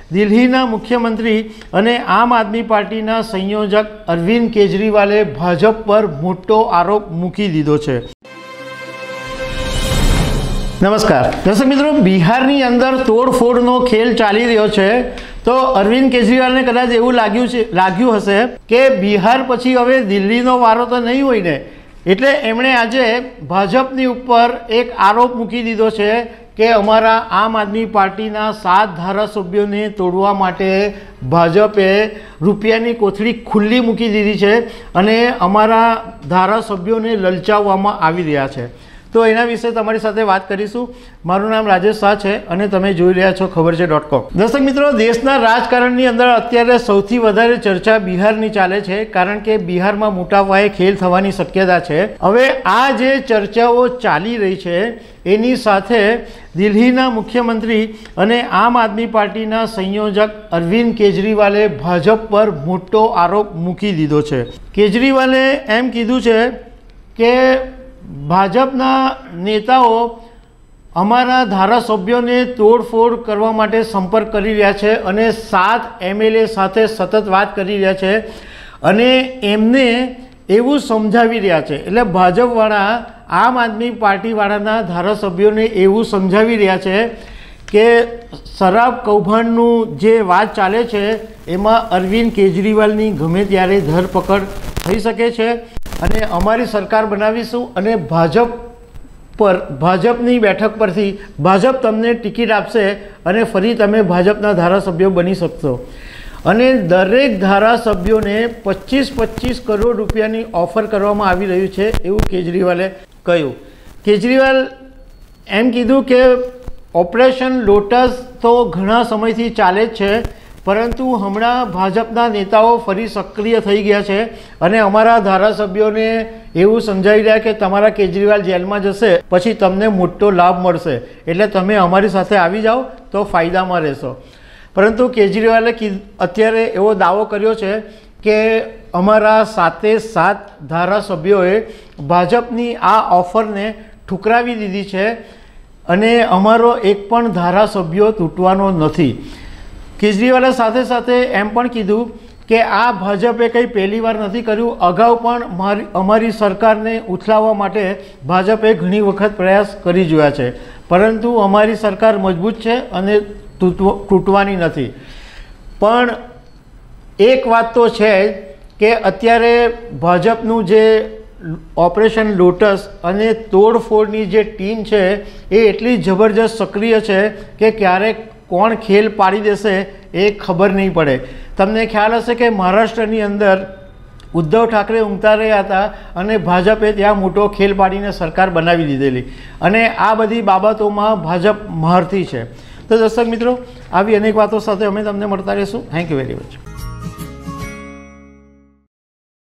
દિલ્હીના મુખ્યમંત્રી અને આમ આદમી પાર્ટીના સંયોજક અરવિંદ કેજરીવાલે ભાજપ પર મોટો આરોપ મૂકી દીધો છે। નમસ્કાર દર્શક મિત્રો, બિહારની અંદર તોડફોડનો ખેલ ચાલી રહ્યો છે। તો અરવિંદ કેજરીવાલને કદાચ એવું લાગ્યું હશે કે બિહાર પછી હવે દિલ્હીનો વારો તો નહીં હોય ને, એટલે એમણે આજે ભાજપની ઉપર એક આરોપ મૂકી દીધો છે કે અમારા આમ આદમી પાર્ટીના 7 ધારાસભ્યોને તોડવા માટે ભાજપે રૂપિયાની કોથળી ખુલ્લી મૂકી દીધી છે અને અમારા ધારાસભ્યોને લલચાવવામાં આવી રહ્યા છે। તો એના વિશે તમારી સાથે વાત કરીશું। મારું નામ રાજેશ શાહ છે અને તમે જોઈ રહ્યા છો ખબરછે.com। દર્શક મિત્રો, દેશના રાજકારણની અંદર અત્યારે સૌથી વધારે ચર્ચા બિહારની ચાલે છે, કારણ કે બિહારમાં મોટા પાયે ખેલ થવાની શક્યતા છે। હવે આ જે ચર્ચાઓ ચાલી રહી છે એની સાથે દિલ્હીના મુખ્યમંત્રી અને આમ આદમી પાર્ટીના સંયોજક અરવિંદ કેજરીવાલે ભાજપ પર મોટો આરોપ મૂકી દીધો છે। કેજરીવાલે એમ કીધું છે કે ભાજપના નેતાઓ અમારા ધારાસભ્યોને તોડફોડ કરવા માટે સંપર્ક કરી રહ્યા છે અને 7 MLA સાથે સતત વાત કરી રહ્યા છે અને એમને એવું સમજાવી રહ્યા છે, એટલે ભાજપવાળા આમ આદમી પાર્ટીવાળાના ધારાસભ્યોને એવું સમજાવી રહ્યા છે કે શરાબ કૌભાંડનું જે વાત ચાલે છે એમાં અરવિંદ કેજરીવાલની ગમે ત્યારે ધરપકડ થઈ શકે છે અને અમારી સરકાર બનાવીશું અને ભાજપની બેઠક પરથી ભાજપ તમને ટિકિટ આપશે અને ફરી તમે ભાજપના ધારાસભ્યો બની શકશો અને દરેક ધારાસભ્યોને 25-25 કરોડ રૂપિયાની ઓફર કરવામાં આવી રહ્યું છે એવું કેજરીવાલે કહ્યું। કેજરીવાલ એમ કીધું કે ઓપરેશન લોટસ તો ઘણા સમયથી ચાલે જ છે, પરંતુ હમણાં ભાજપના નેતાઓ ફરી સક્રિય થઈ ગયા છે અને અમારા ધારાસભ્યોને એવું સમજાવી રહ્યા કે તમારા કેજરીવાલ જેલમાં જશે પછી તમને મોટો લાભ મળશે, એટલે તમે અમારી સાથે આવી જાઓ તો ફાયદામાં રહેશો। પરંતુ કેજરીવાલે અત્યારે એવો દાવો કર્યો છે કે અમારા 7 ધારાસભ્યોએ ભાજપની આ ઓફરને ઠુકરાવી દીધી છે અને અમારો એક પણ ધારાસભ્યો તૂટવાનો નથી। કેજરીવાલે સાથે સાથે એમ પણ કીધું કે આ ભાજપે કંઈ પહેલી વાર નથી કર્યું, અગાઉ પણ અમારી સરકારને ઉથલાવવા માટે ભાજપે ઘણી વખત પ્રયાસ કરી જોયા છે, પરંતુ અમારી સરકાર મજબૂત છે અને તૂટવાની નથી। પણ એક વાત તો છે કે અત્યારે ભાજપનું જે ઓપરેશન લોટસ અને તોડફોડની જે ટીમ છે એ એટલી જબરજસ્ત સક્રિય છે કે ક્યારેક કોણ ખેલ પાડી દેશે એ ખબર નહીં પડે। તમને ખ્યાલ હશે કે મહારાષ્ટ્રની અંદર ઉદ્ધવ ઠાકરે ઊંઘતા રહ્યા હતા અને ભાજપે ત્યાં મોટો ખેલ પાડીને સરકાર બનાવી દીધેલી અને આ બધી બાબતોમાં ભાજપ મહારથી છે। તો દર્શક મિત્રો, આવી અનેક વાતો સાથે અમે તમને મળતા રહીશું। Thank you very much.